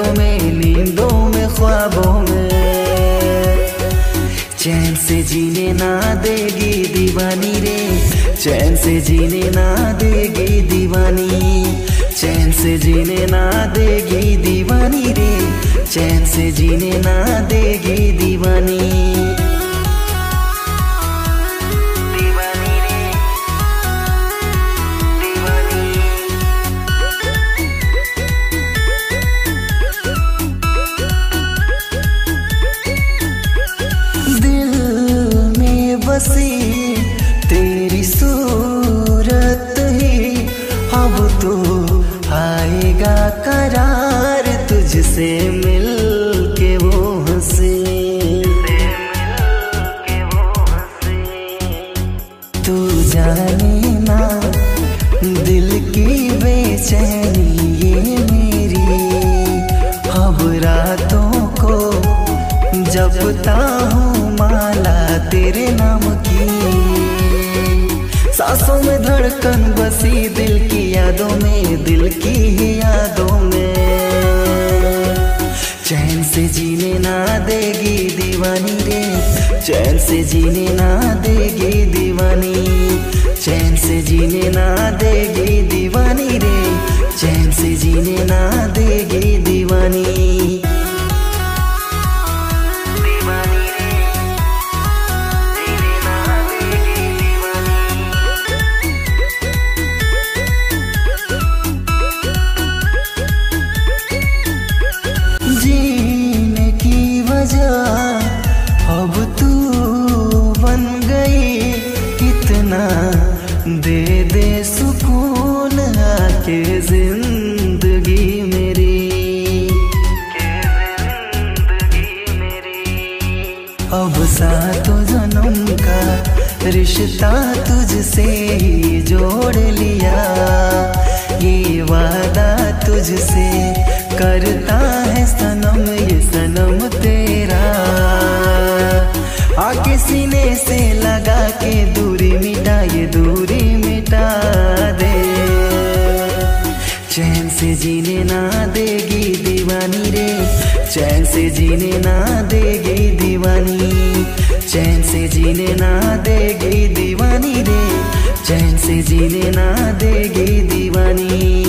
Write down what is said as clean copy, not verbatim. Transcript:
यादों में, नींदों में, ख्वाबों में। चैन से जीने ना देगी दीवानी रे, चैन से जीने ना देगी दीवानी, चैन से जीने ना देगी दीवानी रे, चैन से जीने ना देगी दीवानी। बसी तेरी सूरत ही अब तो आएगा करार, तुझसे मिल के वो हंसे, तू जाने ना दिल की बेचैनी ये मेरी, अब रातों को जपता हूँ माला तेरे नाम की। सांसों में धड़कन बसी दिल की यादों में, दिल की ही यादों में। चैन से जीने ना देगी दीवानी रे, चैन से जीने ना देगी दीवानी, चैन से जीने ना देगी दीवानी रे, चैन से जीने ना देगी दीवानी। जीने की वजह अब तू बन गई, कितना दे दे सुकून आके जिंदगी मेरी, अब सातों जन्म का रिश्ता तुझसे ही जोड़ लिया, ये वादा तुझसे करता है सनम, ये सनम तेरा। आके सीने से लगा के दूरी मिटा, ये दूरी मिटा दे। चैन से जीने ना देगी दीवानी रे, चैन से जीने ना देगी दीवानी, चैन से जीने ना देगी दीवानी रे, चैन से जीने ना देगी दीवानी।